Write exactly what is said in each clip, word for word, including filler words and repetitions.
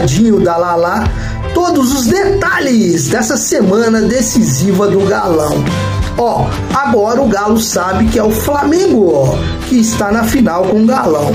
Ronaldinho da Lalá, todos os detalhes dessa semana decisiva do Galão. Ó, agora o Galo sabe que é o Flamengo, ó, que está na final com o Galão.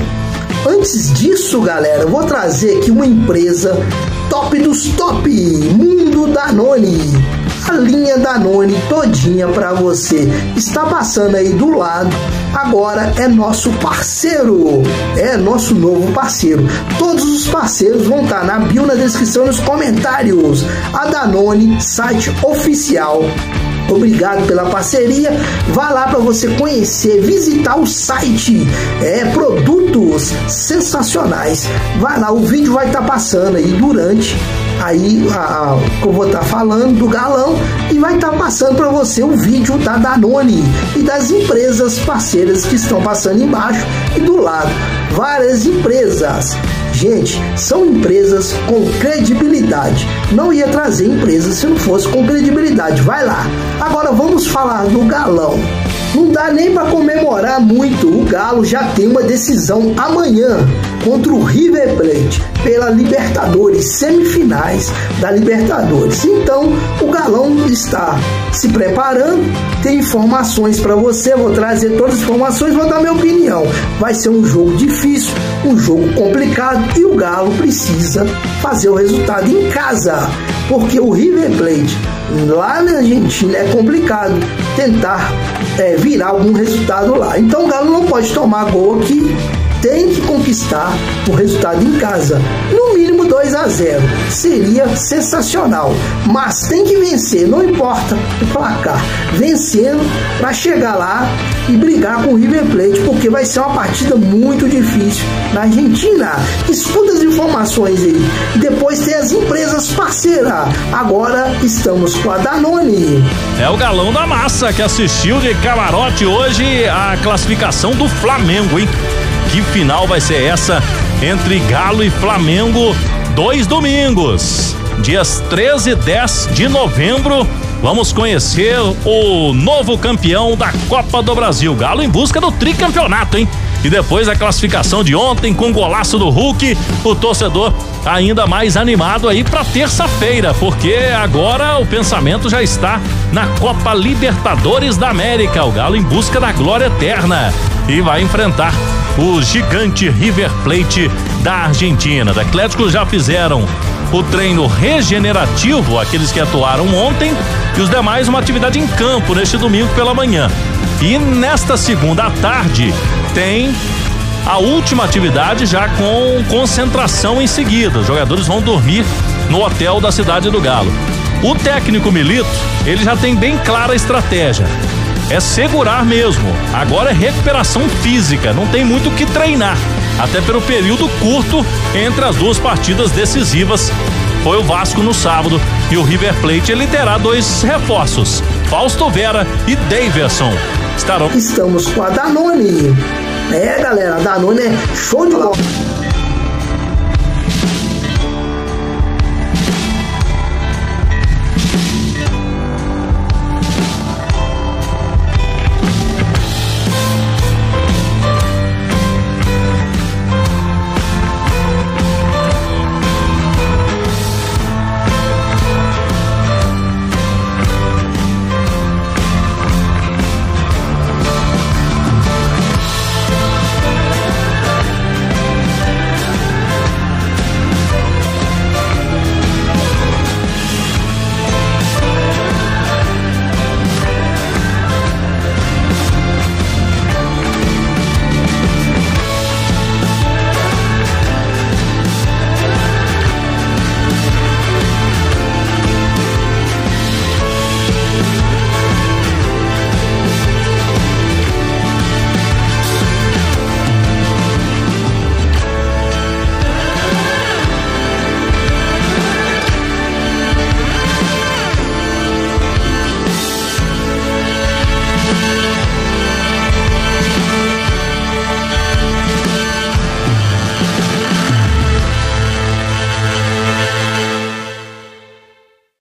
Antes disso, galera, eu vou trazer aqui uma empresa top dos top, Mundo Danone. A linha Danone todinha para você. Está passando aí do lado. Agora é nosso parceiro. É nosso novo parceiro. Todos os parceiros vão estar na bio, na descrição, nos comentários. A Danone, site oficial. Obrigado pela parceria. Vá lá para você conhecer, visitar o site. É, produtos sensacionais. Vai lá, o vídeo vai estar passando aí durante aí a, que eu vou estar falando do Galão, e vai estar passando para você o vídeo da Danone e das empresas parceiras que estão passando embaixo e do lado. Várias empresas. Gente, são empresas com credibilidade. Não ia trazer empresas se não fosse com credibilidade. Vai lá. Agora vamos falar do Galão. Não dá nem para comemorar muito. O Galo já tem uma decisão amanhã contra o River Plate pela Libertadores, semifinais da Libertadores. Então, o Galão está se preparando. Tem informações para você. Vou trazer todas as informações, vou dar minha opinião. Vai ser um jogo difícil, um jogo complicado, e o Galo precisa fazer o resultado em casa, porque o River Plate lá na Argentina é complicado tentar é, virar algum resultado lá. Então o Galo não pode tomar gol aqui, tem que conquistar o resultado em casa, no mínimo dois a zero, seria sensacional, mas tem que vencer, não importa o placar, vencendo para chegar lá e brigar com o River Plate, porque vai ser uma partida muito difícil na Argentina. Escuta as informações aí, depois tem as empresas parceiras. Agora estamos com a Danone. É o Galão da Massa que assistiu de camarote hoje a classificação do Flamengo, hein? Que final vai ser essa entre Galo e Flamengo? Dois domingos, dias treze e dez de novembro. Vamos conhecer o novo campeão da Copa do Brasil. Galo em busca do tricampeonato, hein? E depois da classificação de ontem com o golaço do Hulk, o torcedor ainda mais animado aí para terça-feira, porque agora o pensamento já está na Copa Libertadores da América. O Galo em busca da glória eterna e vai enfrentar o gigante River Plate da Argentina. Os Atléticos já fizeram o treino regenerativo, aqueles que atuaram ontem, e os demais uma atividade em campo neste domingo pela manhã. E nesta segunda à tarde tem a última atividade já com concentração em seguida. Os jogadores vão dormir no hotel da cidade do Galo. O técnico Milito, ele já tem bem clara a estratégia. É segurar mesmo. Agora é recuperação física, não tem muito o que treinar, até pelo período curto entre as duas partidas decisivas. Foi o Vasco no sábado e o River Plate, ele terá dois reforços, Fausto Vera e Daverson. Estarão... Estamos com a Danone. É, galera, a Danone é show de bola.